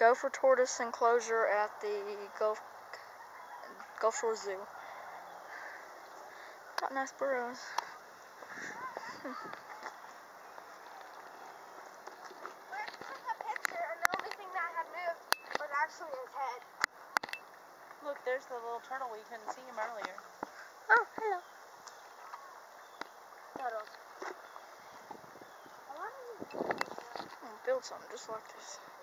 gopher tortoise enclosure at the Gulf Shore Zoo. Got nice burrows. Let's take a picture, and the only thing that had moved was actually his head. Look, there's the little turtle. We couldn't see him earlier. Oh, hello. Turtles. Build something just like this.